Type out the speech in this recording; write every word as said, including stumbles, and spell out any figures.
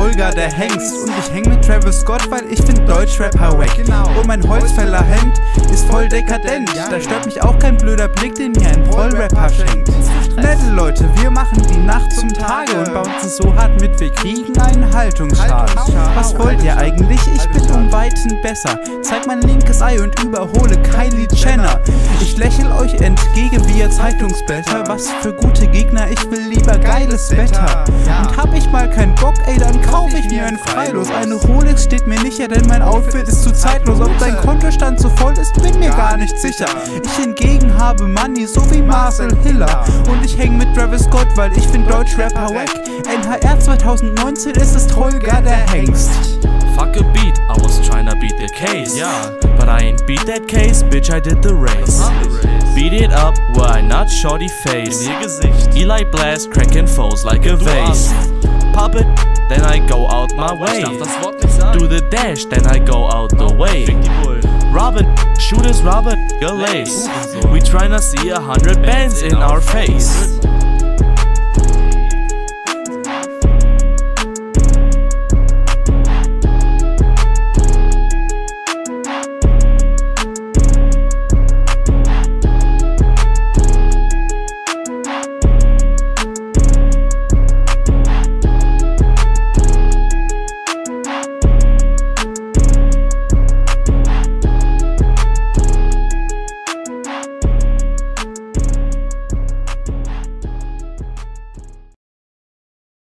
Holger der Hengst. Und ich häng mit Travis Scott, weil ich find Deutschrapper wack. Und mein Holzfällerhemd ist voll dekadent. Da stört mich auch kein blöder Blick, den mir ein Prollrapper schenkt. Nette Leute, wir machen die Nacht zum Tage und bouncen so hart mit, wir kriegen einen Haltungsschaden. Was wollt ihr eigentlich? Ich bin um Weiten besser. Zeig mein linkes Ei und überhole Kylie Jenner. Ich lächel euch entgegen wie ihr Zeitungsblätter. Was für gute Gegner, ich will lieber geiles Wetter. Und hab ich mal keinen Bock, ey, dann kauf ich mir ein Freilos. Eine Rolex steht mir nicht, ja, denn mein Outfit ist zu zeitlos. Ob dein Kontostand so voll ist, bin mir gar nicht sicher. Ich hingegen habe Money, so wie Marcel Hiller. Und ich häng mit Travis Scott, weil ich find Deutschrapper wack. N H R zwanzig neunzehn ist es Holger der Hengst. Fuck a beat, I was tryna beat the case. Yeah, but I ain't beat that case, bitch, I did the race. Beat it up, where I not shorty face. Eli Blast, cracking foes like a vase. Pop it, then I go out my way. Do the dash, then I go out the way. Robin, shoot his Robin, your lace. We tryna see a hundred bands in our face.